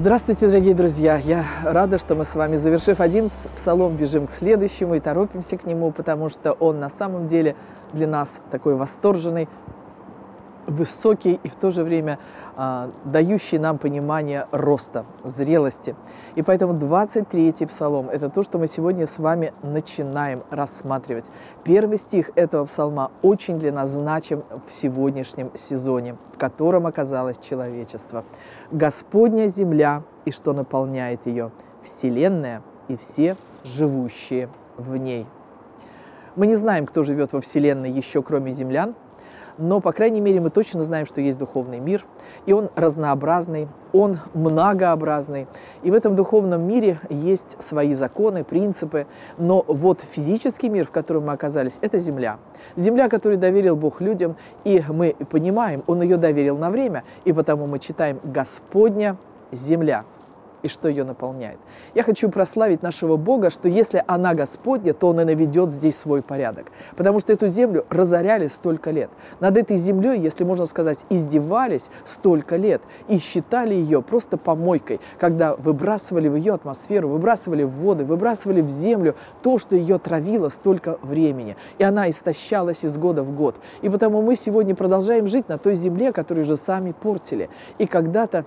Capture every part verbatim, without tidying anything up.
Здравствуйте, дорогие друзья! Я рада, что мы с вами, завершив один псалом, бежим к следующему и торопимся к нему, потому что он на самом деле для нас такой восторженный, высокий и в то же время а, дающий нам понимание роста, зрелости. И поэтому двадцать третий псалом – это то, что мы сегодня с вами начинаем рассматривать. Первый стих этого псалма очень для нас значим в сегодняшнем сезоне, в котором оказалось человечество. «Господня земля и что наполняет ее, вселенная и все живущие в ней». Мы не знаем, кто живет во вселенной еще кроме землян, но, по крайней мере, мы точно знаем, что есть духовный мир, и он разнообразный, он многообразный. И в этом духовном мире есть свои законы, принципы, но вот физический мир, в котором мы оказались, это земля. Земля, которую доверил Бог людям, и мы понимаем, Он ее доверил на время, и потому мы читаем «Господня земля» и что ее наполняет. Я хочу прославить нашего Бога, что если она Господня, то Он и наведет здесь свой порядок. Потому что эту землю разоряли столько лет. Над этой землей, если можно сказать, издевались столько лет и считали ее просто помойкой, когда выбрасывали в ее атмосферу, выбрасывали в воды, выбрасывали в землю то, что ее травило столько времени. И она истощалась из года в год. И потому мы сегодня продолжаем жить на той земле, которую же сами портили. И когда-то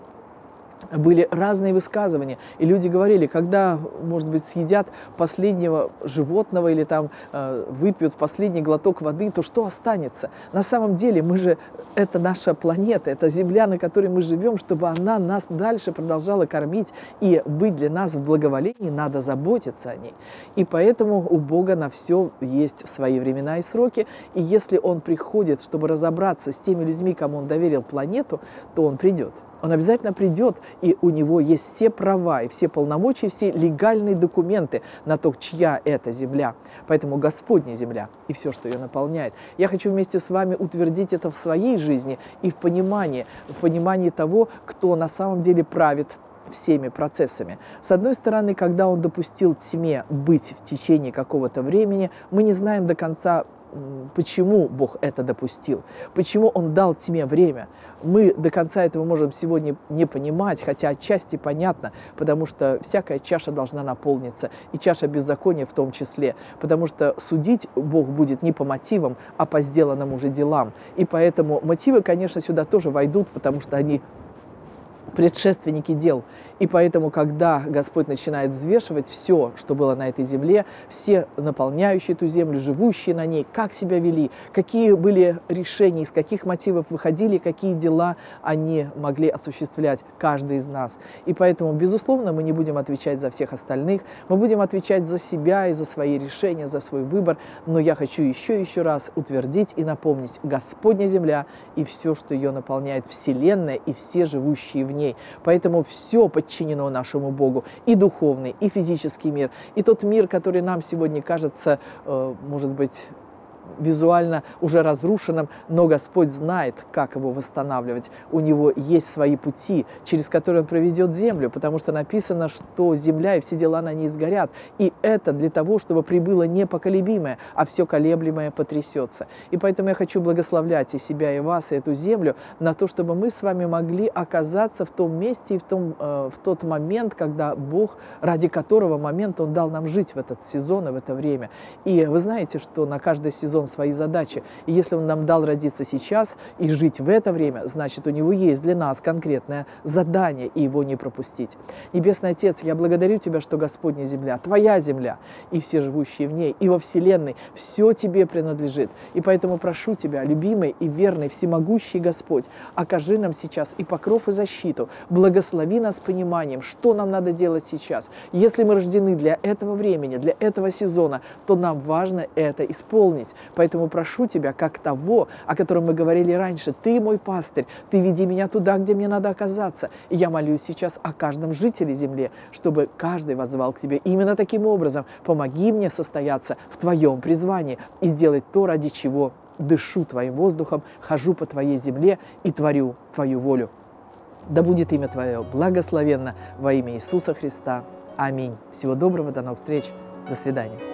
были разные высказывания, и люди говорили, когда, может быть, съедят последнего животного или там э, выпьют последний глоток воды, то что останется? На самом деле мы же, это наша планета, это земля, на которой мы живем, чтобы она нас дальше продолжала кормить и быть для нас в благоволении, надо заботиться о ней. И поэтому у Бога на все есть свои времена и сроки, и если Он приходит, чтобы разобраться с теми людьми, кому Он доверил планету, то Он придет. Он обязательно придет, и у него есть все права, и все полномочия, все легальные документы на то, чья это земля. Поэтому Господня земля и все, что ее наполняет. Я хочу вместе с вами утвердить это в своей жизни и в понимании, в понимании того, кто на самом деле правит всеми процессами. С одной стороны, когда Он допустил тьме быть в течение какого-то времени, мы не знаем до конца, почему Бог это допустил, почему Он дал тьме время. Мы до конца этого можем сегодня не понимать, хотя отчасти понятно, потому что всякая чаша должна наполниться, и чаша беззакония в том числе, потому что судить Бог будет не по мотивам, а по сделанным уже делам. И поэтому мотивы, конечно, сюда тоже войдут, потому что они предшественники дел. И поэтому, когда Господь начинает взвешивать все, что было на этой земле, все наполняющие эту землю, живущие на ней, как себя вели, какие были решения, из каких мотивов выходили, какие дела они могли осуществлять, каждый из нас. И поэтому, безусловно, мы не будем отвечать за всех остальных, мы будем отвечать за себя и за свои решения, за свой выбор. Но я хочу еще и еще раз утвердить и напомнить: Господня земля и все, что ее наполняет, вселенная и все живущие в ней. Поэтому все подчинено нашему Богу, и духовный, и физический мир, и тот мир, который нам сегодня кажется, э, может быть, визуально уже разрушенным, но Господь знает, как его восстанавливать. У Него есть свои пути, через которые Он проведет землю, потому что написано, что земля и все дела на ней сгорят. И это для того, чтобы прибыло непоколебимое, а все колеблемое потрясется. И поэтому я хочу благословлять и себя, и вас, и эту землю на то, чтобы мы с вами могли оказаться в том месте и в, том, э, в тот момент, когда Бог, ради которого момента Он дал нам жить в этот сезон и в это время. И вы знаете, что на каждый сезон свои задачи. И если Он нам дал родиться сейчас и жить в это время, значит, у Него есть для нас конкретное задание, и его не пропустить. Небесный Отец, я благодарю Тебя, что Господня земля, Твоя земля, и все живущие в ней, и во вселенной, все Тебе принадлежит. И поэтому прошу Тебя, любимый и верный, всемогущий Господь, окажи нам сейчас и покров, и защиту, благослови нас пониманием, что нам надо делать сейчас. Если мы рождены для этого времени, для этого сезона, то нам важно это исполнить. Поэтому прошу Тебя, как того, о котором мы говорили раньше: Ты мой пастырь, Ты веди меня туда, где мне надо оказаться. И я молюсь сейчас о каждом жителе земли, чтобы каждый воззвал к Тебе именно таким образом. Помоги мне состояться в Твоем призвании и сделать то, ради чего дышу Твоим воздухом, хожу по Твоей земле и творю Твою волю. Да будет имя Твое благословенно во имя Иисуса Христа. Аминь. Всего доброго, до новых встреч. До свидания.